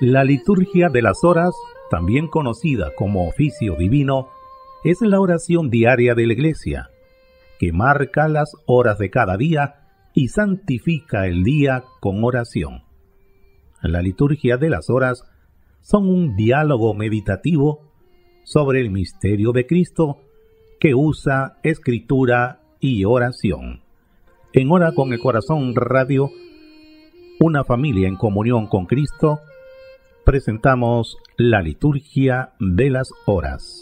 La liturgia de las horas, también conocida como oficio divino, es la oración diaria de la Iglesia, que marca las horas de cada día y santifica el día con oración. La liturgia de las horas son un diálogo meditativo sobre el misterio de Cristo que usa escritura y oración. En Hora con el Corazón Radio, una familia en comunión con Cristo, presentamos la liturgia de las horas.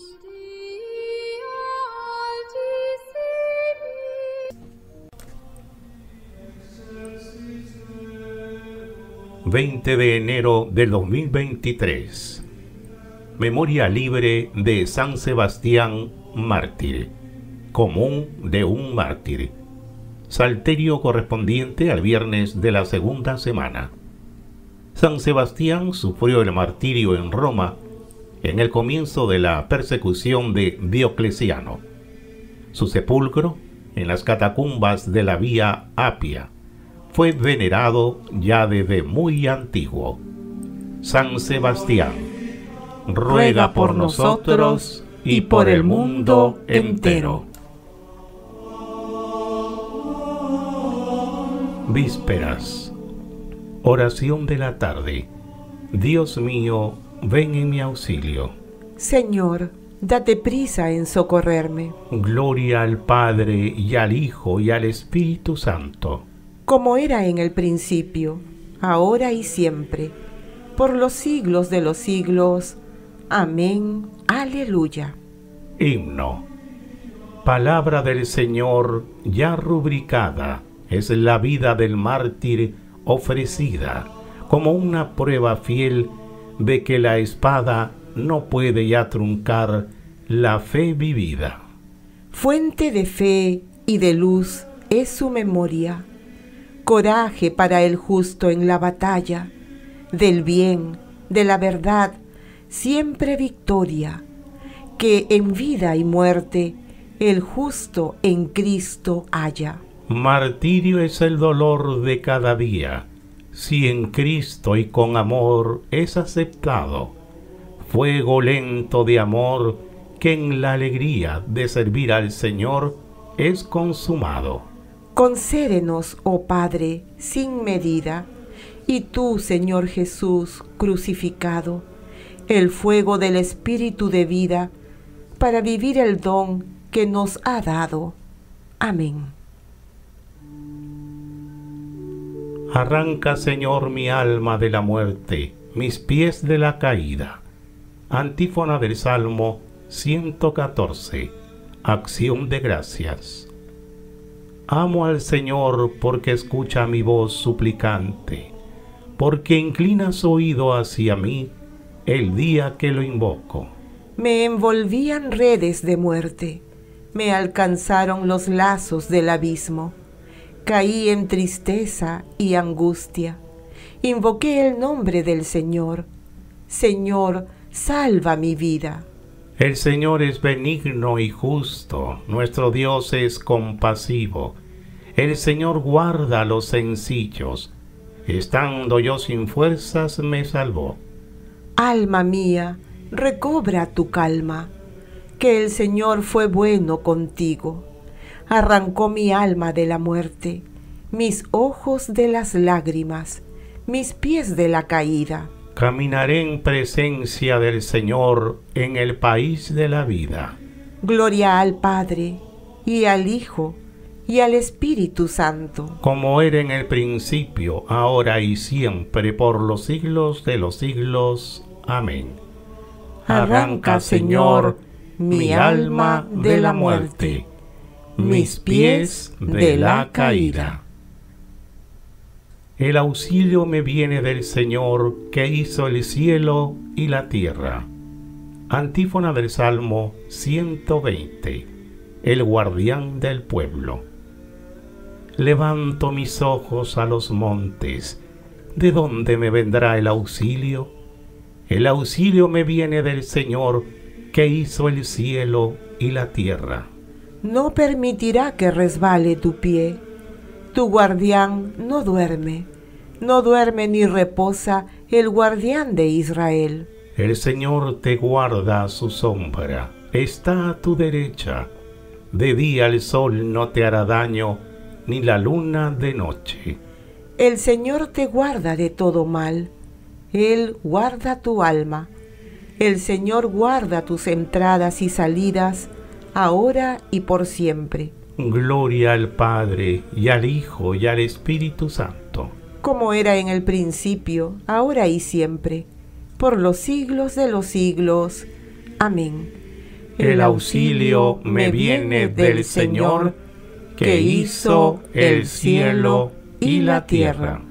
...20 de enero del 2023... Memoria libre de San Sebastián, mártir. Común de un mártir. Salterio correspondiente al viernes de la segunda semana. San Sebastián sufrió el martirio en Roma en el comienzo de la persecución de Diocleciano. Su sepulcro, en las catacumbas de la Vía Apia, fue venerado ya desde muy antiguo. San Sebastián, ruega por nosotros y por el mundo entero. Vísperas. Oración de la tarde. Dios mío, ven en mi auxilio. Señor, date prisa en socorrerme. Gloria al Padre, y al Hijo, y al Espíritu Santo. Como era en el principio, ahora y siempre, por los siglos de los siglos. Amén. Aleluya. Himno. Palabra del Señor ya rubricada, es la vida del mártir ofrecida como una prueba fiel de que la espada no puede ya truncar la fe vivida. Fuente de fe y de luz es su memoria, coraje para el justo en la batalla, del bien, de la verdad, siempre victoria, que en vida y muerte el justo en Cristo haya. Martirio es el dolor de cada día, si en Cristo y con amor es aceptado. Fuego lento de amor que en la alegría de servir al Señor es consumado. Concédenos, oh Padre, sin medida, y tú, Señor Jesús, crucificado, el fuego del Espíritu de vida, para vivir el don que nos ha dado. Amén. Arranca, Señor, mi alma de la muerte, mis pies de la caída. Antífona del Salmo 114. Acción de gracias. Amo al Señor porque escucha mi voz suplicante, porque inclina su oído hacia mí el día que lo invoco. Me envolvían redes de muerte, me alcanzaron los lazos del abismo. Caí en tristeza y angustia. Invoqué el nombre del Señor. Señor, salva mi vida. El Señor es benigno y justo, nuestro Dios es compasivo. El Señor guarda a los sencillos. Estando yo sin fuerzas, me salvó. Alma mía, recobra tu calma, que el Señor fue bueno contigo. Arrancó mi alma de la muerte, mis ojos de las lágrimas, mis pies de la caída. Caminaré en presencia del Señor en el país de la vida. Gloria al Padre, y al Hijo, y al Espíritu Santo. Como era en el principio, ahora y siempre, por los siglos de los siglos. Amén. Arranca, Señor, mi alma de la muerte, mis pies de la caída. El auxilio me viene del Señor que hizo el cielo y la tierra. Antífona del Salmo 120. El guardián del pueblo. Levanto mis ojos a los montes. ¿De dónde me vendrá el auxilio? El auxilio me viene del Señor que hizo el cielo y la tierra. No permitirá que resbale tu pie. Tu guardián no duerme ni reposa el guardián de Israel. El Señor te guarda a su sombra, está a tu derecha. De día el sol no te hará daño, ni la luna de noche. El Señor te guarda de todo mal, Él guarda tu alma. El Señor guarda tus entradas y salidas, ahora y por siempre. Gloria al Padre, y al Hijo, y al Espíritu Santo. Como era en el principio, ahora y siempre, por los siglos de los siglos. Amén. El auxilio me viene del Señor, que hizo el cielo y la tierra.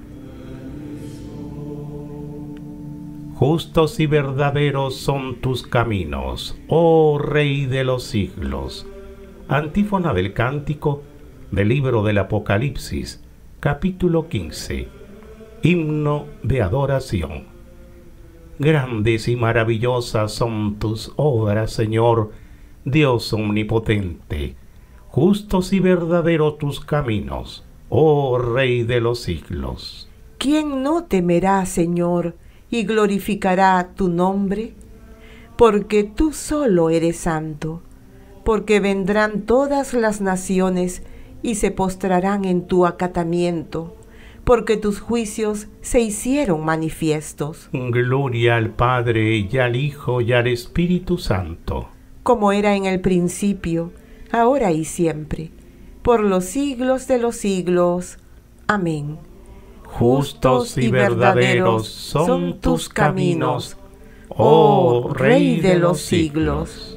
Justos y verdaderos son tus caminos, oh Rey de los siglos. Antífona del cántico del libro del Apocalipsis, capítulo 15. Himno de adoración. Grandes y maravillosas son tus obras, Señor, Dios omnipotente. Justos y verdaderos tus caminos, oh Rey de los siglos. ¿Quién no temerá, Señor, y glorificará tu nombre? Porque tú solo eres santo, porque vendrán todas las naciones y se postrarán en tu acatamiento, porque tus juicios se hicieron manifiestos. Gloria al Padre, y al Hijo, y al Espíritu Santo. Como era en el principio, ahora y siempre, por los siglos de los siglos. Amén. Justos y verdaderos son tus caminos, oh Rey de los siglos.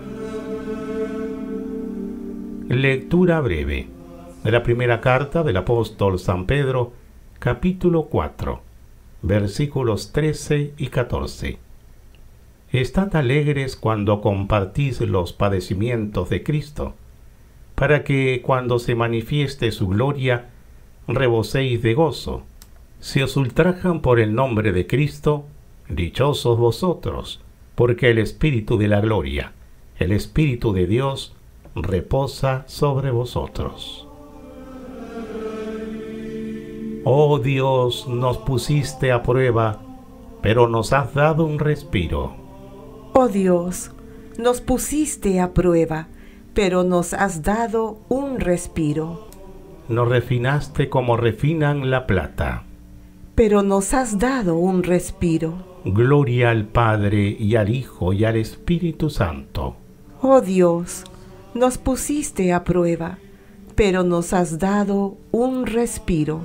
Lectura breve de la primera carta del apóstol San Pedro, capítulo 4, versículos 13 y 14. Estad alegres cuando compartís los padecimientos de Cristo, para que cuando se manifieste su gloria, reboséis de gozo. Si os ultrajan por el nombre de Cristo, dichosos vosotros, porque el Espíritu de la gloria, el Espíritu de Dios, reposa sobre vosotros. Oh Dios, nos pusiste a prueba, pero nos has dado un respiro. Oh Dios, nos pusiste a prueba, pero nos has dado un respiro. Nos refinaste como refinan la plata, pero nos has dado un respiro. Gloria al Padre, y al Hijo, y al Espíritu Santo. Oh Dios, nos pusiste a prueba, pero nos has dado un respiro.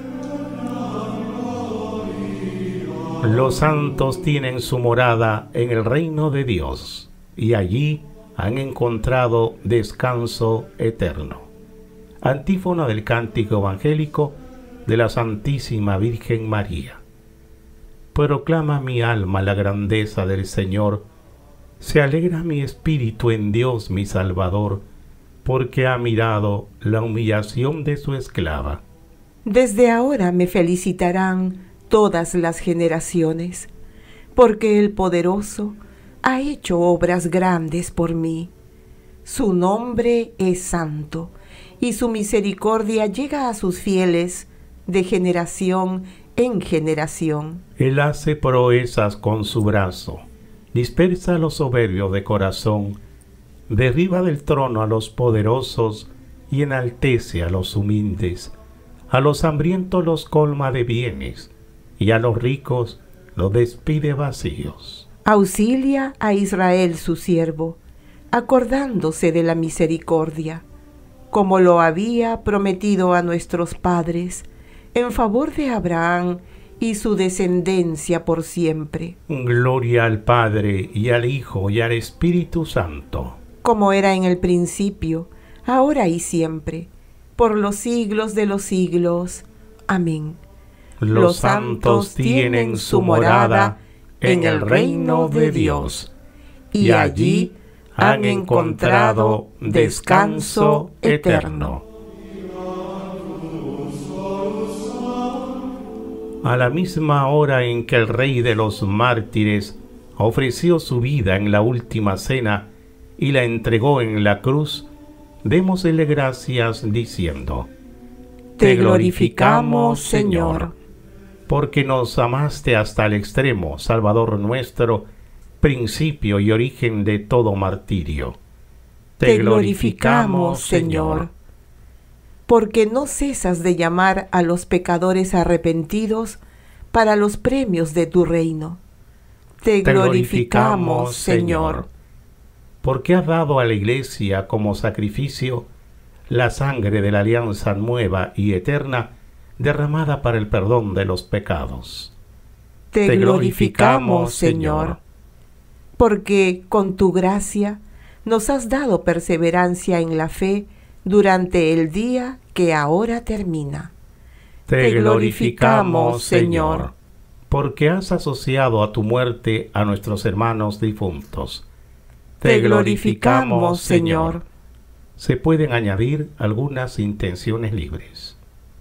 Los santos tienen su morada en el reino de Dios, y allí han encontrado descanso eterno. Antífona del cántico evangélico de la Santísima Virgen María. Proclama mi alma la grandeza del Señor, se alegra mi espíritu en Dios mi Salvador, porque ha mirado la humillación de su esclava. Desde ahora me felicitarán todas las generaciones, porque el Poderoso ha hecho obras grandes por mí. Su nombre es santo, y su misericordia llega a sus fieles de generación en generación. Él hace proezas con su brazo, dispersa a los soberbios de corazón, derriba del trono a los poderosos y enaltece a los humildes. A los hambrientos los colma de bienes, y a los ricos los despide vacíos. Auxilia a Israel su siervo, acordándose de la misericordia, como lo había prometido a nuestros padres, en favor de Abraham y su descendencia por siempre. Gloria al Padre, y al Hijo, y al Espíritu Santo. Como era en el principio, ahora y siempre, por los siglos de los siglos. Amén. Los santos tienen su morada en el reino de Dios, y allí han encontrado descanso eterno. A la misma hora en que el Rey de los mártires ofreció su vida en la última cena y la entregó en la cruz, démosle gracias diciendo: Te glorificamos, Señor. porque nos amaste hasta el extremo, Salvador nuestro, principio y origen de todo martirio. Te glorificamos, Señor, porque no cesas de llamar a los pecadores arrepentidos para los premios de tu reino. Te glorificamos, Señor, porque has dado a la Iglesia como sacrificio la sangre de la alianza nueva y eterna derramada para el perdón de los pecados. Te glorificamos, Señor, porque con tu gracia nos has dado perseverancia en la fe durante el día que ahora termina. Te glorificamos, Señor, porque has asociado a tu muerte a nuestros hermanos difuntos. Te glorificamos, Señor. Se pueden añadir algunas intenciones libres.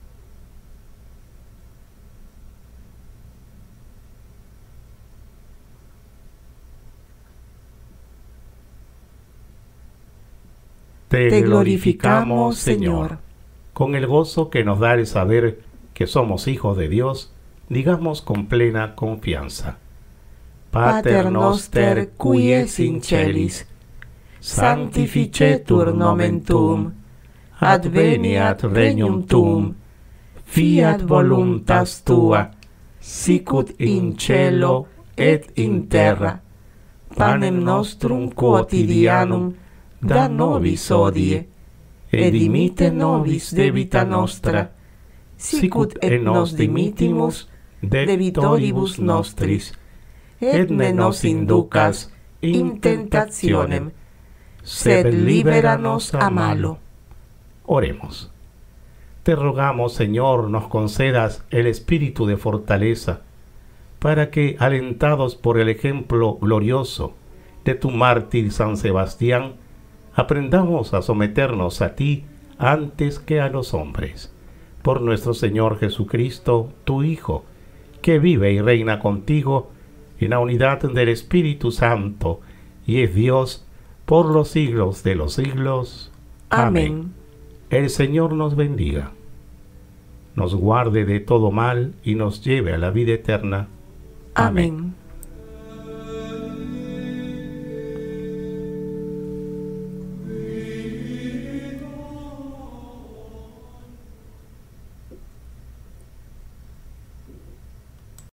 Te glorificamos, Señor. Con el gozo que nos da el saber que somos hijos de Dios, digamos con plena confianza: Pater noster qui es in celis, sanctificetur nomen tuum, adveniat regnum tuum, fiat voluntas tua, sicut in cielo et in terra. Panem nostrum quotidianum da nobis hodie, et dimitte nobis debita nostra, sicut et nos dimittimus debitoribus nostris, et ne nos inducas in tentationem, sed libera nos a malo. Oremos. Te rogamos, Señor, nos concedas el espíritu de fortaleza, para que, alentados por el ejemplo glorioso de tu mártir San Sebastián, aprendamos a someternos a ti antes que a los hombres. Por nuestro Señor Jesucristo, tu Hijo, que vive y reina contigo en la unidad del Espíritu Santo, y es Dios por los siglos de los siglos. Amén. El Señor nos bendiga, nos guarde de todo mal y nos lleve a la vida eterna. Amén.